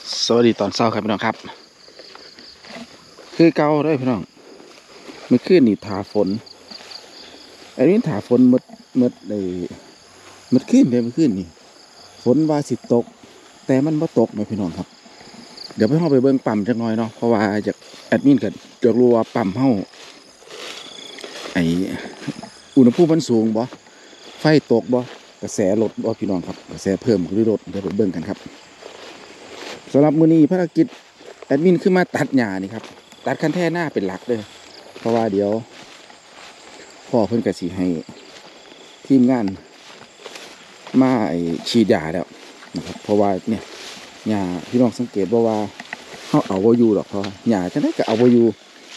สวัสดีตอนเช้าครับพี่น้องครับคือเก่าเลยพี่น้องเมื่อคืนนี่ถาฝนอันนี้ถาฝนหมดเลยเมื่อคืนเลยเมื่อคืนนี่ฝนว่าสิตกแต่มันบ่ตกนะพี่น้องครับเดี๋ยวไปเบิ่งปั๊มจักหน่อยเนาะเพราะว่าจากแอดมินก็อยากรู้ว่าปั๊มเฮาไออุณหภูมิมันสูงบ่ไฟตกบ่กระแสลดบ่พี่น้องครับกระแสเพิ่มหรือลดเดี๋ยวไปเบิ่งกันครับสำหรับมื้อนี้ภารกิจแอดมินขึ้นมาตัดหญ้านี่ครับตัดคันแท่หน้าเป็นหลักเลยเพราะว่าเดี๋ยวพ่อเพิ่นก็สิให้ทีมงานมาฉีดยาแล้วนะครับเพราะว่าเนี่ยหญ้าพี่น้องสังเกตว่าเขาเอาบ่อยู่หรอกเพราะหญ้าจังได๋ก็เอาบ่อยู่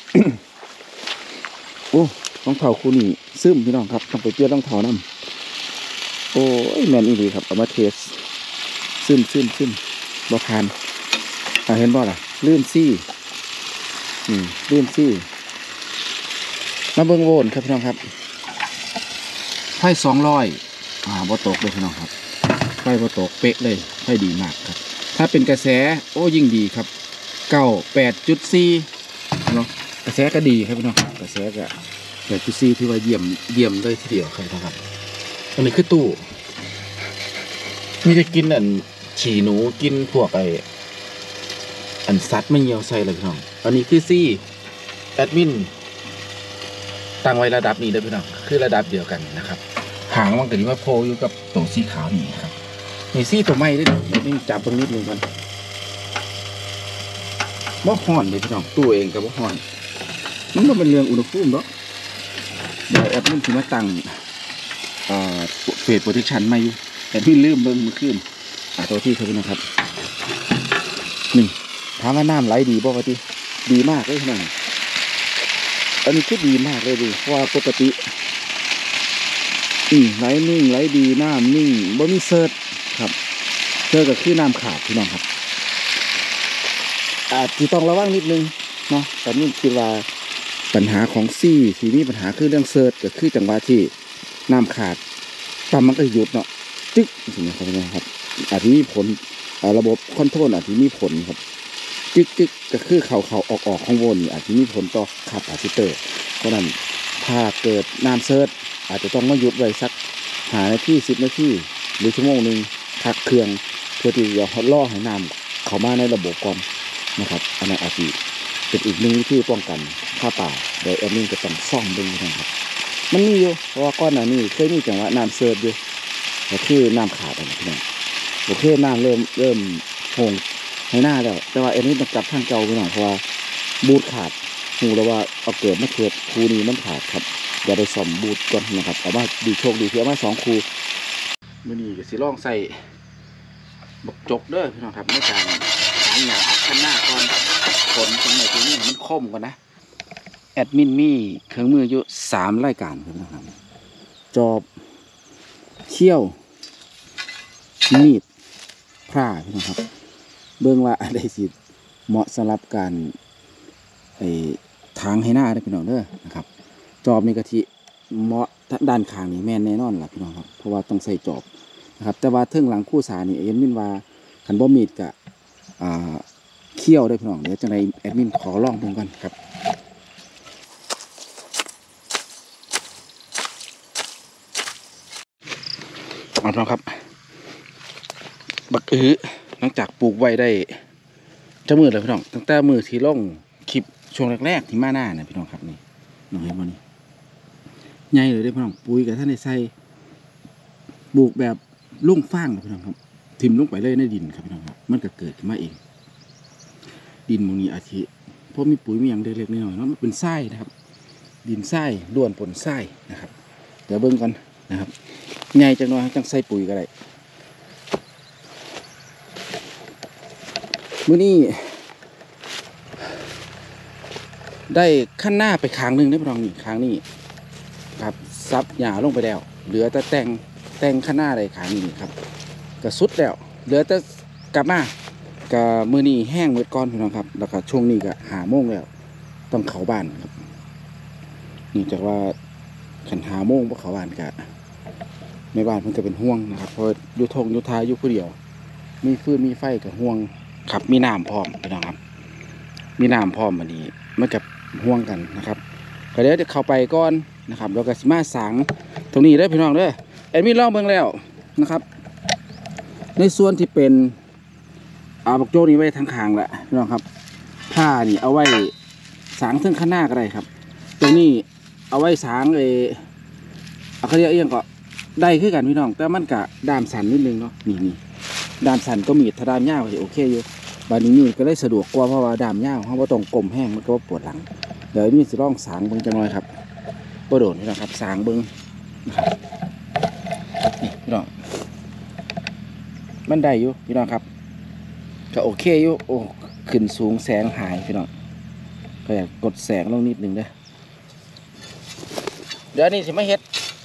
โอ้รองเท้าคู่นี้ซึมพี่น้องครับต้องไปเปลี่ยนรองเท้านำโอ้ยแม่นอีหลีครับเอามาเทสซึมบ่ผ่านเห็นบ่ล่ะลื่นซี่ลื่นซี่มาเบิ่งโวนครับพี่น้องครับไฟ200บ่ตกเลยพี่น้องครับไฟบ่ตกเป๊ะเลยไฟดีมากครับถ้าเป็นกระแสโอ้ยิ่งดีครับ98.4เนาะกระแสก็ดีครับพี่น้องกระแสก็8.4ที่ว่าเยี่ยมเลยทีเดียวครับอันนี้คือตู้มีจะกินฉี่หนูกินพวกสัตว์ไม่เหี่ยวใส่เลยพี่น้องอันนี้คือซี่แอดมินตั้งไว้ระดับนี้เลยพี่น้องคือระดับเดียวกันนะครับหางมันก็ดีว่าโพอยู่กับตัวสีขาวนี่ครับนี่ซี่ตัวใหม่ด้วยนี่จับตรงนิดนึงก่อนบ่ฮ้อนเลยพี่น้องตู้เองกับบ่ฮ้อนมันก็เป็นเรื่องอุณหภูมิเนาะเดี๋ยวแอดมินสิมาตั้งเฟสโปรเทคชั่นใหม่อยู่แต่ที่ลืมเบิ่งเมื่อคืนตัวที่เขาพี่น้องครับนี่ถามว่าน้ำไหลดีบ่ปกติดีมากเลยพี่น้องอันนี้คือดีมากเลยดิเพราะว่าปกติไหลนิ่งไหลดีน้ำนิ่งบ่มีเซิร์ชครับเซิร์ชก็คือน้ำขาดพี่น้องครับที่ต้องระวังนิดนึงเนาะแต่นี่คิดว่าปัญหาของซี่ที่มีปัญหาคือเรื่องเซิร์ชก็คือจังหวะที่น้ำขาดปั๊มมันก็หยุดเนาะจึ๊กอย่างนี้ครับอาจจะมีผลระบบคอนโทรลอาจจะมีผลครับจึ๊กก็คือเข่าออกของวนอาจจะมีผลต่อคาปาซิเตอร์เพราะนั้นถ้าเกิดน้ำเซิร์ชอาจจะต้องมาหยุดไว้สัก5 นาที10 นาทีหรือชั่วโมงนึงพักเครื่องเพื่อที่จะล่อให้น้ำเข้ามาในระบบก่อนนะครับอันนั้นอาจจะเป็นอีกหนึ่งวิธีป้องกันค่าป่าโดยแอดมินก็ต้องซ่อมด้วยนะครับมันมีอยู่เพราะว่าก้อนหน้านี้เคยมีจังหวะน้ำเซิร์ชอยู่ก็คือน้ำขาดอะไรพี่น้องโอเคน้ำเริ่มโหงให้หน้าแล้วแต่ว่าอันนี้ต้องกลับทางเก่าไปหน่อยเพราะว่าบูทขาดหูแล้วว่าเอาเกิดมาเกิดคูนี้มันขาดครับอย่าไปซ่อมบูทก่อนนะครับเอามาดีโชคดีเพียงมา2 คูมื่อนี้ก็สิลองใส่บักจกเด้อพี่น้องครับในการหาหญ้าขั้นหน้าก่อนผลตรงไหนตรงนี้มันคมก่อนนะแอดมินมีเครื่องมืออยู่3 รายการครับจอบเขี้ยวมีดผ้าพี่น้องครับเบิ่งว่าอะไรสิเหมาะสำหรับการทางให้หน้าได้พี่น้องเด้อนะครับจอบนี่กะทิเหมาะด้านข้างนี่แม่นแน่นอนล่ะพี่น้องครับเพราะว่าต้องใส่จอบนะครับแต่ว่าเทิงหลังคู่สานี่แอดมินว่าคันบ่มีดกะเขี้ยวได้พี่น้องเดี๋ยวจังไดแอดมินขอลองเบิ่งก่อนครับเอาละครับบักหลังจากปลูกไว้ได้จะมือเลยพี่น้องตั้งแต่มือที่ล่องคลิปช่วงแรกๆที่มาหน้าเนี่ยพี่น้องครับนี่น้องเห็นบ่นี่ใหญ่เลยได้พี่น้องปุ๋ยกับท่านในใส่ปลูกแบบลุ่งฟางพี่น้องครับทิ่มลงไปเลยในดินครับพี่น้องครับมันก็เกิดขึ้นมาเองดินมงนี้อาทิเพราะมีปุ๋ยมีอย่างเล็กๆน้อยๆเนาะมันเป็นทรายนะครับดินทรายล้วนปนทรายนะครับเดี๋ยวเบิ่งก่อนนะครับใหญ่จังหน่อยจังใส่ปุ๋ยก็ได้มื้อนี้ได้ขั้นหน้าไปค้างหนึ่งได้พี่น้องนี่ค้างนี่ครับซับหญ้าลงไปแล้วเหลือแต่แต่งขั้นหน้าได้ค้างนี่ครับก็สุดแล้วเหลือแต่กลับมาก็มื้อนี้แห้งหมดก่อนพี่น้องครับแล้วก็ช่วงนี้ก็5 โมงแล้วต้องเข้าบ้านครับนี่จากว่าขัน5 โมงบ่เข้าบ้านก็แม่บ้านเพิ่นก็เป็นห่วงนะครับเพราะอยู่ทงอยู่ทาอยู่ผู้เดียวมีฟืนมีไฟก็ห่วงครับมีน้ำพร้อมพี่น้องครับมีน้ำพร้อมอันนี้มันกับห่วงกันนะครับก็เดี๋ยวจะเข้าไปก่อนนะครับแล้วก็มาสางตรงนี้ได้พี่น้องเด้อแอดมินลองเบิ่งแล้วนะครับในส่วนที่เป็นบักโจ้นี่ไว้ทางข้างแหละพี่น้องครับผ้านี่เอาไว้สางเส้นข้างหน้าก็ได้ครับตรงนี้เอาไว้สางเขาเรียกก็ได้ขึ้นกันพี่น้องแต่มันกะด้ามสันนิดนึงเนาะนี่ด้ามสันก็มีถ้าด้ามยาวก็โอเคอยู่บานนี้มีก็ได้สะดวกกว่าเพราะว่าด้ามยาวเขาบ่ต้องกลมแห้งมันก็ปวดหลังเดี๋ยวมีสิลองสางเบิ้งจังหน่อยครับบ่โดนพี่น้องครับสางเบิ้งนะครับนี่พี่น้องมันได้อยู่พี่น้องครับก็โอเคอยู่โอ้ขึ้นสูงแสงหายพี่น้องก็อยากกดแสงลงนิดนึงเด้อเดี๋ยวนี้สิมาเฮ็ด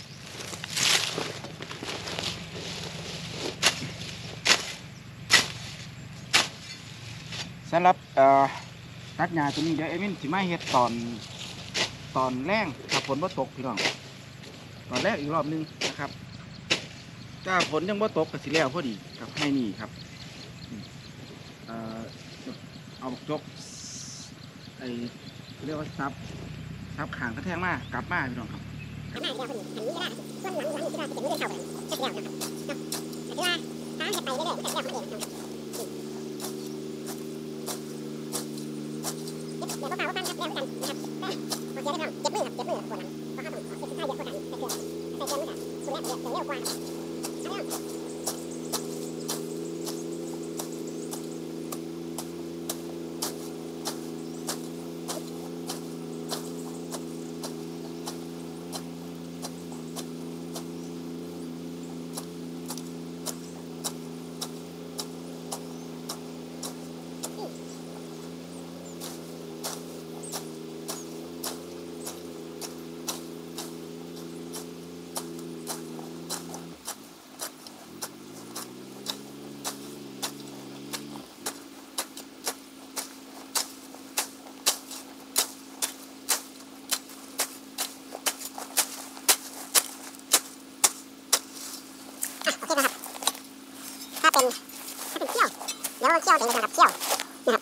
สำหรับตัดหญ้าตัวนี้เดี๋ยวเอมินสิมาเฮ็ดตอนแรงถ้าฝนบ่ตกพี่น้องตอนแรกอีกรอบนึงนะครับถ้าฝนยังบ่ตกก็สิแล้วพอดีครับให้นี่ครับเอาจกเรียกว่าซับขางกระแทกมากกลับมาพี่น้องครับกลับมาเดี๋ยวคนนี้ส่วนหลังที่ว่าจะเป็นมือเท่ากันจะเดียวนะครับแต่ว่าถ้าจะไปเรื่อยๆจะเดียวของเองเดี๋ยวก็เปล่าว่าบ้านครับแล้วกันนะครับพอเสียได้ทำเจ็บมือครับเจ็บมือปวดหลังเพราะเขาต้องเซ็ตท่าเยอะกว่ากันใส่เกลือมันก็สุดแล้วเดี๋ยวเร็วกว่าใช่ไหมถ้าเป็นเขี้ยวเดี๋ยวเขี้ยวเป็นระดับเขี้ยวนะครับ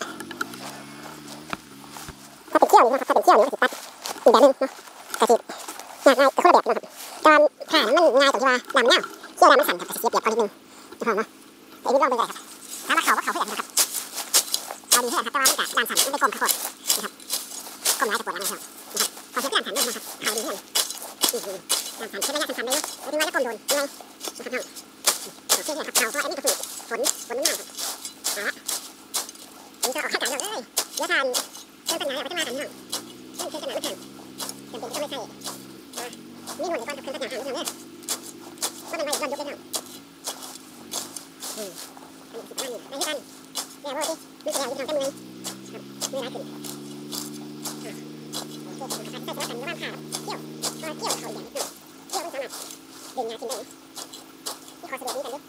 ถ้าเป็นเขี้ยวนี่นะครับถ้าเป็นเขี้ยวนี่ก็สิตัดอีกแบบนึงเนาะก็สิง่ายก็คนละแบบนะครับตอนผ่านมันง่ายตรงที่ว่าดำเน่าเขี้ยวดำมันสั่นครับก็สิเสียเปรียบเขานิดนึงจะพอเนาะแต่อีกนิดลองดูเลยครับถ้ามาเขาเพื่อนนะครับเอาดีเพื่อนครับแต่ว่ามันจะดำสั่นมันไม่กลมขอดนะครับกลมร้ายจะปวดหลังนะครับพอเช็ดดำสั่นด้วยนะครับเขาดีเพื่อนดำสั่นเช็ดระยะสั่นๆได้เยอะถึงแม้จะกลมโดนยังไงนะครับโอเคเนี่ยครับเขาเพราะอันนี้ก็คือฝนมันมากครับอันนี้ก็ออกข้างจากเลยเดี๋ยวทานเครื่องตัดหญ้าเราก็จะมากันหน่อยเครื่องตัดหญ้าไม่ทันจำเป็นก็ไม่ใช่มีหนวดก่อนกับเครื่องตัดหญ้าไม่ทันเลยก็เป็นใบย้อนยุบได้หน่อยอันนี้10 อันในที่กันเนี่ยว่าดิมันจะยาวที่ทำกันมือครับมือร้ายขึ้นโอเคใส่ตัวกันบ้านขาเกี่ยวเขาอีกอย่างนิดหน่อยเกี่ยวมันสามารถดึงหญ้าทิ้งได้ที่ขอสะดวกนี้กันด้วย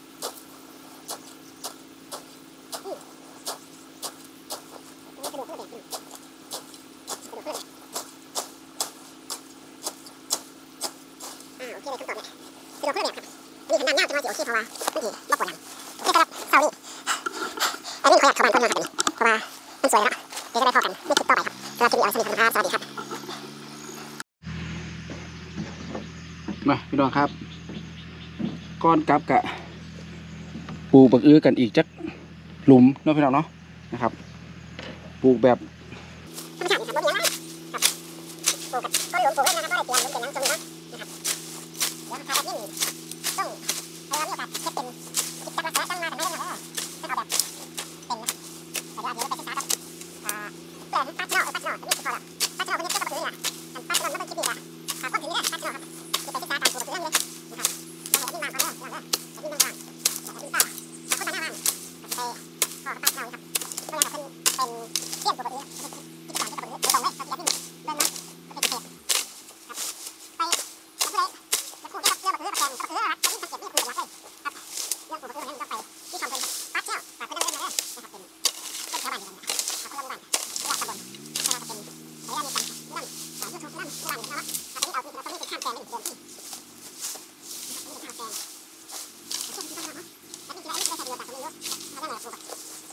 สะดวกเพื่อแบบสะดวกเพื่อแบบโอเคเลยคำตอบเนี่ยสะดวกเพื่อแบบครับมีขนาดยาวจะมาสิโอเคเพราะว่าไม่ถือมาปวดหลังโอเคครับเสาร์นี้อันนี้ขออยากเข้าบ้านเพิ่มนะครับเพราะว่ามันสวยแล้วเดี๋ยวจะได้พอกันในคลิปต่อไปครับสำหรับคลิปนี้เอาไว้สนิทกันครับสวัสดีครับมาพี่น้องครับก้อนกับกะปลูกบักอื้อกันอีกจักหลุมเนาะพี่น้องเนาะนะครับปลูกแบบธรรมชาติครับบ่มีอะไรครับปลูกกับต้นหลุมปลูกไว้นะครับก็ได้เตรียมหลุมเป็นน้ำส้มนะครับเดี๋ยวถ้าแบบนี้ต้องให้เรามีโอกาสเช็คเป็นกิจกรรมลักษณะตั้งมาแต่ไม่ได้เลยไม่เอาแบบเป็นนะครับแต่ว่าเดี๋ยวเราไปศึกษากับเพื่อนปัดนอกนี่คือพอละปัดนอกคนนี้ก็ต้องซื้อละปัดนอกแล้วมันคิดดีละคนถึงนี่แหละปัดนอกครับจะไปศึกษาการปลูกบักอื้อเลยนะครับเราให้ดิ้นบางก่อนเลยดิ้นบางก่อนดิ้นต่อคนมาหน้าบ้านไปพอปัดนอกครับเพราะว่าเป็นเตรียมปลูกบักอื้อกิจกรรมที่ปลูกบักอื้อตรงเลยเขาจะดิ้นเดินนะก็เป็นเทปครับไปแล้วปลูกได้เรื่องบักอื้อแกงบักอื้อครับดิ้นสังเกตนี่คือหลักเลยครับเรื่องปลูกบักอื้อเนี่ยต้องไปที่ทำเป็นปัดเชี่ยวปัดไปเรื่อยๆนะครับเป็นต้นชาวบ้านอยู่นะครับคนละหมู่บ้านระดับตำบลไม่ว่าจะเป็นระยะนี้กันนั่นยูทูบนั่นบ้านอยู่นะครับอันนี้เอาที่เราต้องมีเป็นข้ามแปลงนี่เดิมที่นี่เป็นข้ามแปลงโอเคที่ต้องทำเนาะแล้วนี่คืออะไรนี่คืออะไรจากตรงนี้เยอะแล้วนั่นแหละปลูก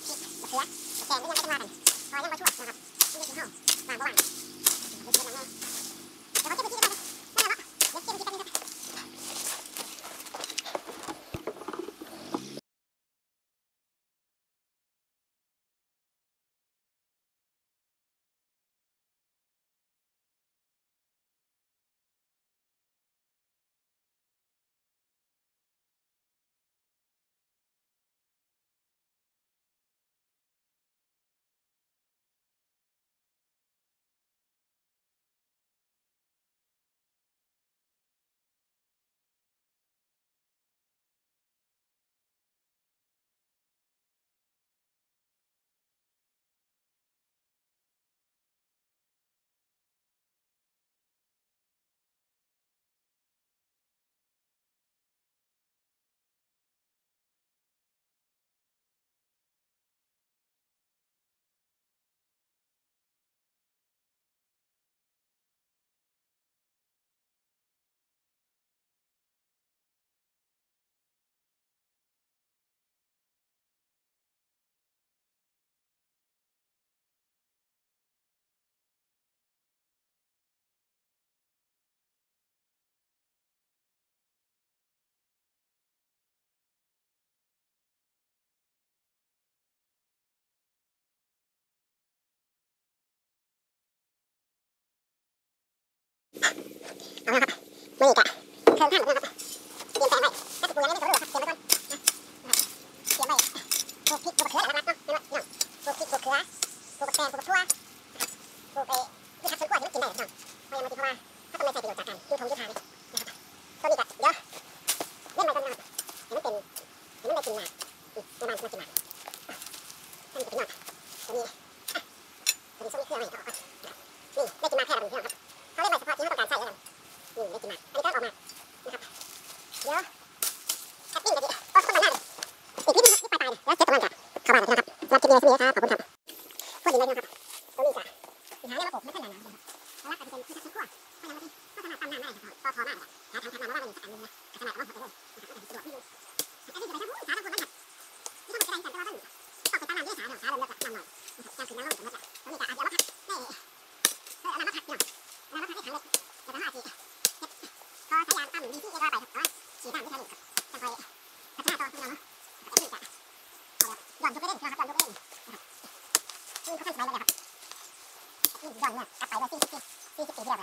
เอาละครับมืออีกอะเพิ่มท่านนะครับเตรียมแปลงไว้ถ้าจะปลูกยังไงไม่ต้องรู้ครับเตรียมไว้ก่อนนะครับเตรียมไว้ปลูกพริกปลูกมะเขือนะครับเนาะปลูกพริกปลูกเขือปลูกแตงปลูกทั่วนะครับปลูกพืชผักสวนครัวที่มันกินได้นะครับเพราะยังมันเพราะว่าถ้าต้องไม่ใช้ประโยชน์จากการยูทงยูทานะครับตัวนี้ก็เดี๋ยวเล่นไปก่อนนะครับเห็นมันได้กินหนาประมาณมากินหนาท่านจะกินหนาตัวนี้ตัวนี้ส้มเครื่องให้เขานี่ได้กินมาแค่ระดับนี้ครับเขาเรียกใบเฉพาะที่เขาต้องการใช้แล้วกันได้กินมาอันนี้ก็ออกมานะครับเดี๋ยวแอปปิ้งกันดิโอ้ต้นมันหน้าเลยอีกนิดนึงครับนี่ปลายๆเลยแล้วเซ็ตตรงนั้นกับเข้าบ้านนะครับสำหรับคลิปนี้ครับขอบคุณครับพูดดีเลยนะครับตัวนี้จ้ะปัญหาเรื่องระบบไม่ค่อยหนานะครับเพราะว่าอาจจะเป็นพืชผักสวนครัวเพราะยังไม่ได้ก็สามารถตามน้ำได้ครับพอมากเลยหาทางทำน้ำมาว่ามันจะอันนึงนะขนาดว่าพอเลยนะครับสะดวกที่นึงอันนี้จะไปทางนู้นสาทางคนนั้นไม่ต้องไปไกลกันแต่ว่าต้องไปตามน้ำที่สาเริ่มแล้วน้ำหน่อยนะครับการขึ้นน้ำลงสมมติว่าตัวนี้ก็อาจจะเอามาพักได้เอาน้ำมาพักเนี่ยเอาน้ำมาพักได้ครั้งเล็กแต่ถ้าอาจจะพอใช้ยางตั้มดีที่เอว่าไปครับแต่ว่าฉีดน้ำที่ใช้หนึ่งจะคอยพัฒนาต่อขึ้นมาเนาะแต่นี่จะหย่อนทุกเรื่องนะครับหย่อนทุกเรื่องนะครับนี่เขาขั้นสบายเลยนะครับนี่หย่อนเนี่ยกลับไปเลย40 ปีที่แล้วเลย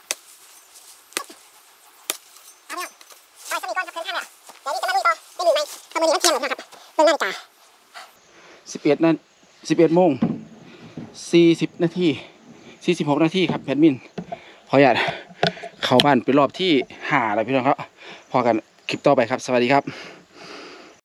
เอาเนี่ยไปสมีก้อนครับเพิ่งข้างเลยเดี๋ยวนี้จะมาลุยต่อไม่ลืมไหมตอนนี้มันเที่ยงแล้วนะครับเบิ่งนาฬิกา 11:40 นาที46 นาทีครับแพดมินขออนุญาตเข้าบ้านไปรอบที่5แล้วพี่น้องครับพอกันคลิปต่อไปครับสวัสดีครับ